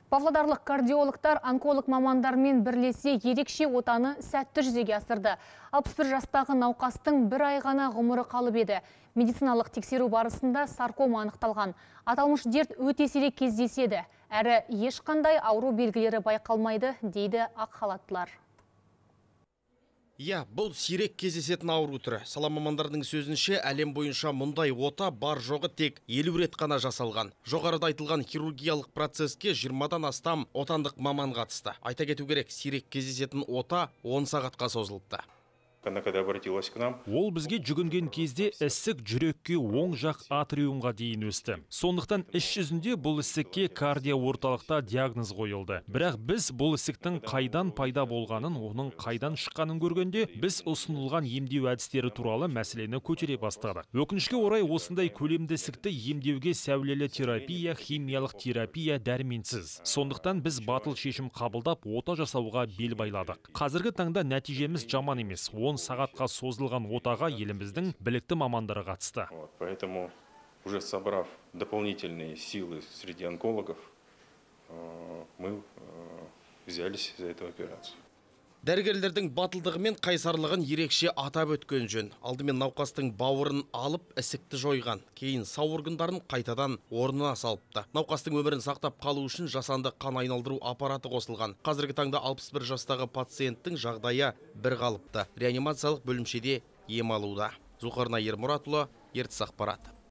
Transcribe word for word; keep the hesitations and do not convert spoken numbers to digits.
Павлодарлық кардиологтар онколог мамандармен бірлесе ерекше отаны сәтті жүзеге асырды. алпыс бір жастағы науқастың бір ай ғана ғұмыры қалып еді. Медициналық тексеру барысында саркома анықталған. Аталмыш дерт өте сирек кездеседі. Әрі ешқандай ауру белгілері байқалмайды, дейді ақ халаттылар. Иә, бұл сирек кездесетін ауру түрі. Сала мамандардың сөзінше, әлем бойынша мұндай ота бар жоғы тек елу рет қана жасалған. Жоғарыда айтылған хирургиялық процеске жиырмадан астам отандық маман қатысты. Айта кету керек, сирек кездесетін ота он сағатқа созылыпты. Ол бізге жүгінген кезде ісік жүрекке оң жақ атриумға дейін өсті. Сондықтан іс жүзінде бұл ісікке кардио орталықта диагноз қойылды. Бірақ біз бұл ісіктің қайдан пайда болғанын, оның қайдан шыққанын көргенде, біз ұсынылған емдеу әдістері туралы мәселені көтере бастадық. Өкінішке орай осындай көлемді ісікті емдеуге сәулелі терапия, химиялық терапия дәрменсіз. Сондықтан біз батыл шешім қабылдап, ота жасауға бел байладық. Қазіргі таңда нәтижеміз жаман емес. он сағатқа созылған отаға еліміздің білікті мамандары қатысты. Поэтому, уже собрав дополнительные силы среди онкологов, мы взялись за эту операцию. Дәрігерлердің батылдығы мен қайсарлығын ерекше атап өткен жөн. Алдымен науқастың бауырын алып, ісікті жойған. Кейін сау органдарын қайтадан орнына салыпты. Науқастың өмірін сақтап қалу үшін жасанды қан айналдыру аппараты қосылған. Қазіргі таңда алпыс бір жастағы пациенттің жағдайы бір қалыпты. Реанимациялық бөлімшеде ем алуда. Зұлқарнай Ермұратұлы, Ертіс ақпарат.